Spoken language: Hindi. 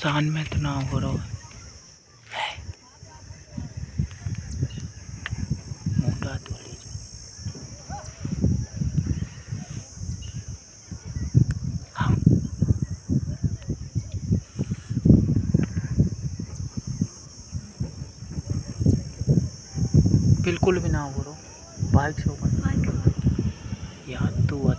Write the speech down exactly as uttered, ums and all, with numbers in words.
आसान में तो ना हो रहा है मुंडा तो हाँ बिल्कुल भी ना हो रहा बाइक से ऊपर याद तो